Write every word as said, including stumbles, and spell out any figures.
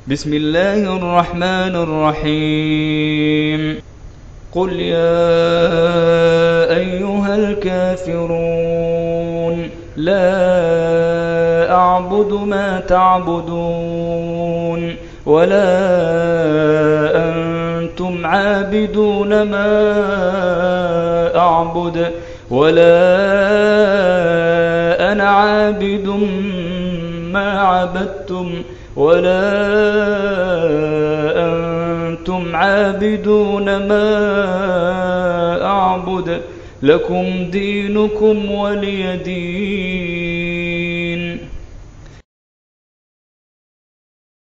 بسم الله الرحمن الرحيم قل يا أيها الكافرون لا أعبد ما تعبدون ولا أنتم عابدون ما أعبد ولا أنا عابد ما عبدتم ولا أنتم عابدون ما أعبد لكم دينكم ولي دين.